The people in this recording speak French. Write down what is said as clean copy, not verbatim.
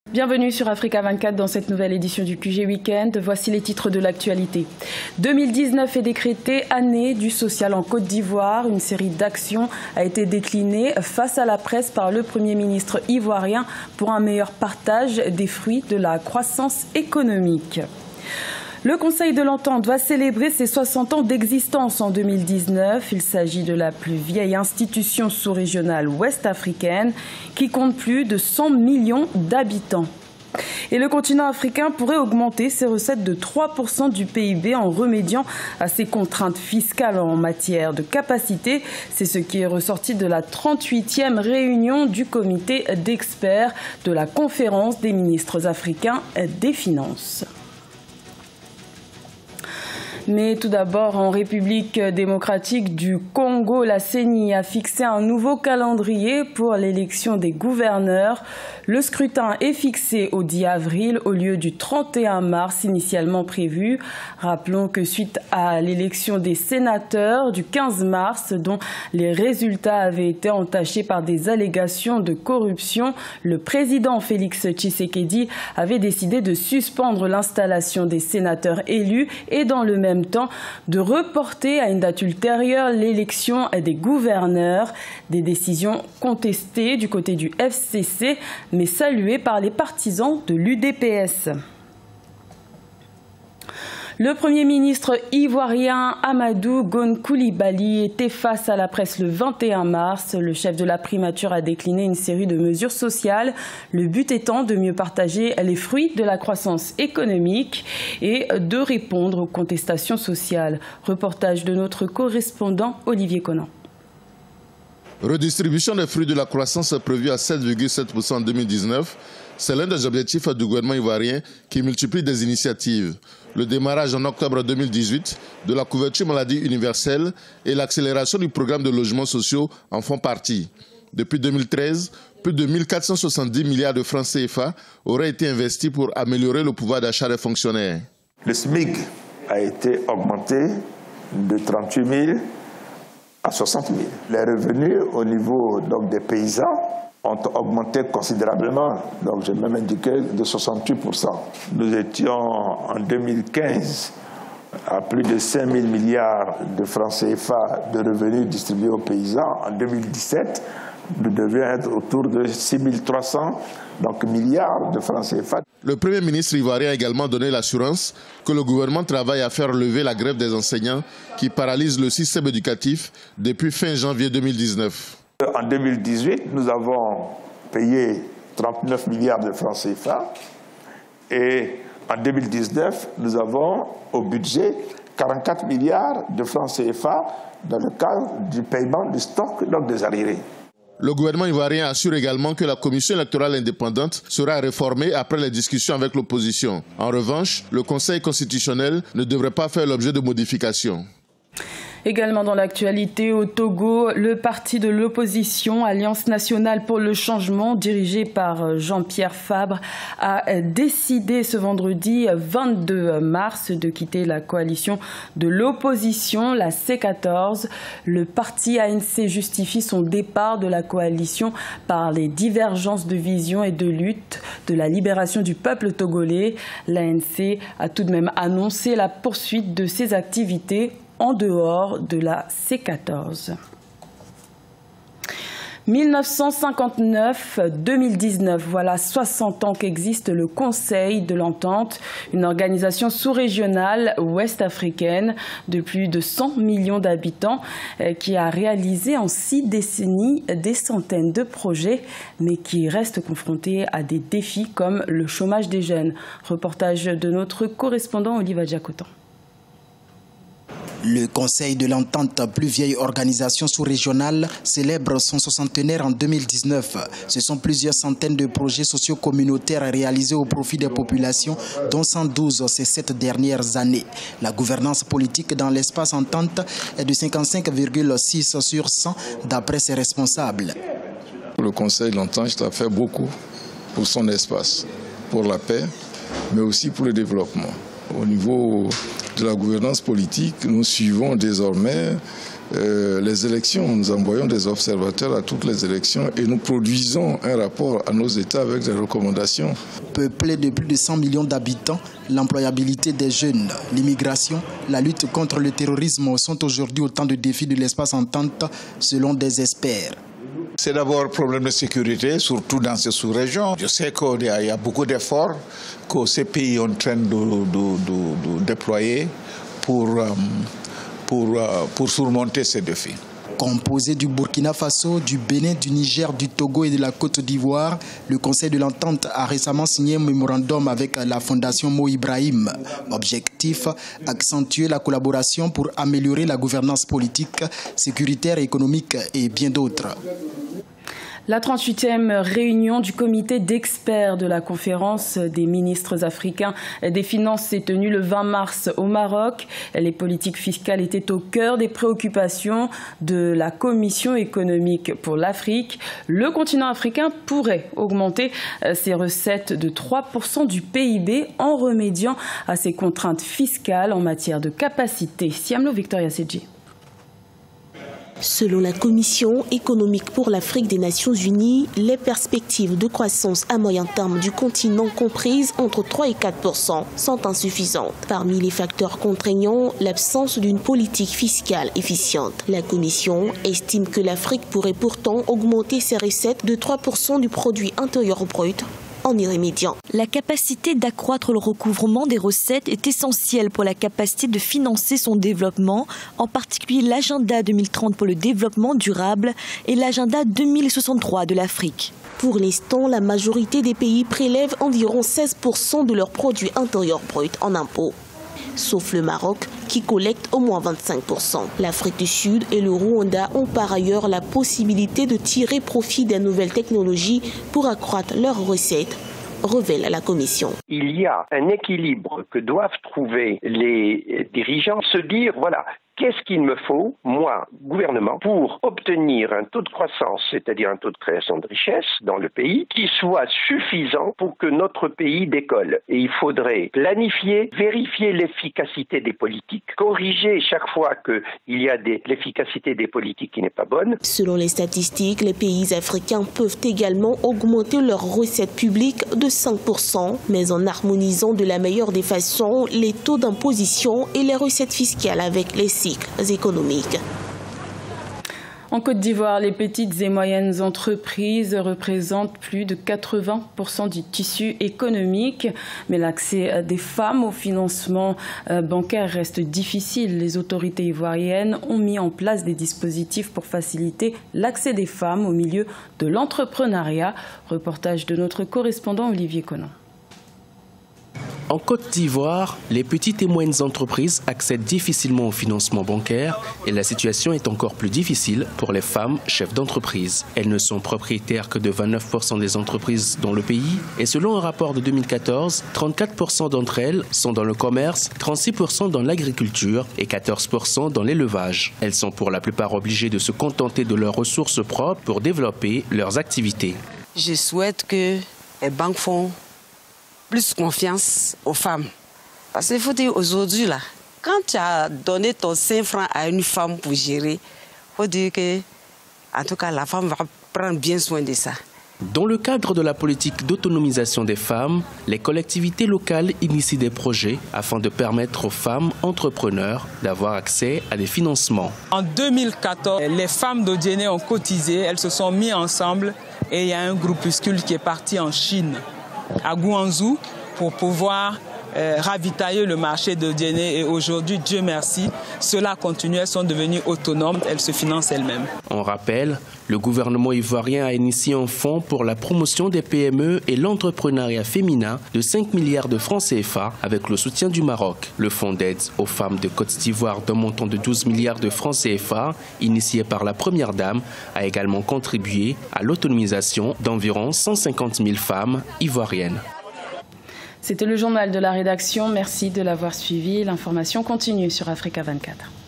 Bienvenue sur Africa 24 dans cette nouvelle édition du QG Weekend. Voici les titres de l'actualité. 2019 est décrétée année du social en Côte d'Ivoire. Une série d'actions a été déclinée face à la presse par le Premier ministre ivoirien pour un meilleur partage des fruits de la croissance économique. Le Conseil de l'Entente va célébrer ses 60 ans d'existence en 2019. Il s'agit de la plus vieille institution sous-régionale ouest-africaine qui compte plus de 100 millions d'habitants. Et le continent africain pourrait augmenter ses recettes de 3% du PIB en remédiant à ses contraintes fiscales en matière de capacité. C'est ce qui est ressorti de la 38e réunion du comité d'experts de la conférence des ministres africains des Finances. Mais tout d'abord, en République démocratique du Congo, la CENI a fixé un nouveau calendrier pour l'élection des gouverneurs. Le scrutin est fixé au 10 avril au lieu du 31 mars initialement prévu. Rappelons que suite à l'élection des sénateurs du 15 mars, dont les résultats avaient été entachés par des allégations de corruption, le président Félix Tshisekedi avait décidé de suspendre l'installation des sénateurs élus et dans le même temps de reporter à une date ultérieure l'élection des gouverneurs. Des décisions contestées du côté du FCC, mais saluées par les partisans de l'UDPS. Le Premier ministre ivoirien Amadou Gon Coulibaly était face à la presse le 21 mars. Le chef de la primature a décliné une série de mesures sociales, le but étant de mieux partager les fruits de la croissance économique et de répondre aux contestations sociales. Reportage de notre correspondant Olivier Conan. Redistribution des fruits de la croissance prévue à 7,7% en 2019. C'est l'un des objectifs du gouvernement ivoirien qui multiplie des initiatives. Le démarrage en octobre 2018 de la couverture maladie universelle et l'accélération du programme de logements sociaux en font partie. Depuis 2013, plus de 1470 milliards de francs CFA auraient été investis pour améliorer le pouvoir d'achat des fonctionnaires. Le SMIC a été augmenté de 38 000 à 60 000. Les revenus au niveau des paysans ont augmenté considérablement, donc j'ai même indiqué de 68%. Nous étions en 2015 à plus de 5 000 milliards de francs CFA de revenus distribués aux paysans. En 2017, nous devions être autour de 6 300 milliards de francs CFA. Le Premier ministre ivoirien a également donné l'assurance que le gouvernement travaille à faire lever la grève des enseignants qui paralyse le système éducatif depuis fin janvier 2019. En 2018, nous avons payé 39 milliards de francs CFA et en 2019, nous avons au budget 44 milliards de francs CFA dans le cadre du paiement du stock des arriérés. Le gouvernement ivoirien assure également que la commission électorale indépendante sera réformée après les discussions avec l'opposition. En revanche, le Conseil constitutionnel ne devrait pas faire l'objet de modifications. Également dans l'actualité, au Togo, le parti de l'opposition, Alliance nationale pour le changement, dirigé par Jean-Pierre Fabre, a décidé ce vendredi 22 mars de quitter la coalition de l'opposition, la C14. Le parti ANC justifie son départ de la coalition par les divergences de vision et de lutte de la libération du peuple togolais. L'ANC a tout de même annoncé la poursuite de ses activités en dehors de la C14. 1959-2019, voilà 60 ans qu'existe le Conseil de l'Entente, une organisation sous-régionale ouest-africaine de plus de 100 millions d'habitants qui a réalisé en 6 décennies des centaines de projets, mais qui reste confrontée à des défis comme le chômage des jeunes. Reportage de notre correspondant Olivier Jacotan. Le Conseil de l'Entente, plus vieille organisation sous-régionale, célèbre son soixantenaire en 2019. Ce sont plusieurs centaines de projets sociaux communautaires réalisés au profit des populations, dont 112 ces 7 dernières années. La gouvernance politique dans l'espace Entente est de 55,6 sur 100 d'après ses responsables. Le Conseil de l'Entente a fait beaucoup pour son espace, pour la paix, mais aussi pour le développement. Au niveau de la gouvernance politique, nous suivons désormais les élections. Nous envoyons des observateurs à toutes les élections et nous produisons un rapport à nos États avec des recommandations. Peuplé de plus de 100 millions d'habitants, l'employabilité des jeunes, l'immigration, la lutte contre le terrorisme sont aujourd'hui autant de défis de l'espace entente selon des experts. C'est d'abord un problème de sécurité, surtout dans ces sous-régions. Je sais qu'il y a beaucoup d'efforts que ces pays sont en train de déployer pour surmonter ces défis. Composé du Burkina Faso, du Bénin, du Niger, du Togo et de la Côte d'Ivoire, le Conseil de l'Entente a récemment signé un mémorandum avec la Fondation Mo Ibrahim. Objectif, accentuer la collaboration pour améliorer la gouvernance politique, sécuritaire, économique et bien d'autres. La 38e réunion du comité d'experts de la conférence des ministres africains des Finances s'est tenue le 20 mars au Maroc. Les politiques fiscales étaient au cœur des préoccupations de la Commission économique pour l'Afrique. Le continent africain pourrait augmenter ses recettes de 3% du PIB en remédiant à ses contraintes fiscales en matière de capacité. Siamlo Victoria Sedji. Selon la Commission économique pour l'Afrique des Nations Unies, les perspectives de croissance à moyen terme du continent comprises entre 3 et 4% sont insuffisantes. Parmi les facteurs contraignants, l'absence d'une politique fiscale efficiente. La Commission estime que l'Afrique pourrait pourtant augmenter ses recettes de 3% du produit intérieur brut en y remédiant. La capacité d'accroître le recouvrement des recettes est essentielle pour la capacité de financer son développement, en particulier l'agenda 2030 pour le développement durable et l'agenda 2063 de l'Afrique. Pour l'instant, la majorité des pays prélèvent environ 16% de leur produit intérieur brut en impôts, sauf le Maroc qui collecte au moins 25%. L'Afrique du Sud et le Rwanda ont par ailleurs la possibilité de tirer profit des nouvelles technologies pour accroître leurs recettes, révèle la Commission. Il y a un équilibre que doivent trouver les dirigeants, se dire voilà, qu'est-ce qu'il me faut, moi, gouvernement, pour obtenir un taux de croissance, c'est-à-dire un taux de création de richesse dans le pays, qui soit suffisant pour que notre pays décolle. Et il faudrait planifier, vérifier l'efficacité des politiques, corriger chaque fois qu'il y a l'efficacité des politiques qui n'est pas bonne. Selon les statistiques, les pays africains peuvent également augmenter leurs recettes publiques de 5%, mais en harmonisant de la meilleure des façons les taux d'imposition et les recettes fiscales avec les cycles économiques. En Côte d'Ivoire, les petites et moyennes entreprises représentent plus de 80% du tissu économique. Mais l'accès des femmes au financement bancaire reste difficile. Les autorités ivoiriennes ont mis en place des dispositifs pour faciliter l'accès des femmes au milieu de l'entrepreneuriat. Reportage de notre correspondant Olivier Conan. En Côte d'Ivoire, les petites et moyennes entreprises accèdent difficilement au financement bancaire et la situation est encore plus difficile pour les femmes chefs d'entreprise. Elles ne sont propriétaires que de 29% des entreprises dans le pays et selon un rapport de 2014, 34% d'entre elles sont dans le commerce, 36% dans l'agriculture et 14% dans l'élevage. Elles sont pour la plupart obligées de se contenter de leurs ressources propres pour développer leurs activités. Je souhaite que les banques font plus confiance aux femmes. Parce qu'il faut dire aujourd'hui, là, quand tu as donné ton 5 francs à une femme pour gérer, il faut dire que, en tout cas, la femme va prendre bien soin de ça. Dans le cadre de la politique d'autonomisation des femmes, les collectivités locales initient des projets afin de permettre aux femmes entrepreneurs d'avoir accès à des financements. En 2014, les femmes d'Odiéné ont cotisé, elles se sont mises ensemble et il y a un groupuscule qui est parti en Chine, à Guangzhou, pour pouvoir ravitailler le marché de Diéné. Et aujourd'hui, Dieu merci, cela continue, elles sont devenues autonomes, elles se financent elles-mêmes. On rappelle, le gouvernement ivoirien a initié un fonds pour la promotion des PME et l'entrepreneuriat féminin de 5 milliards de francs CFA avec le soutien du Maroc. Le fonds d'aide aux femmes de Côte d'Ivoire d'un montant de 12 milliards de francs CFA, initié par la Première Dame, a également contribué à l'autonomisation d'environ 150 000 femmes ivoiriennes. C'était le journal de la rédaction. Merci de l'avoir suivi. L'information continue sur Africa 24.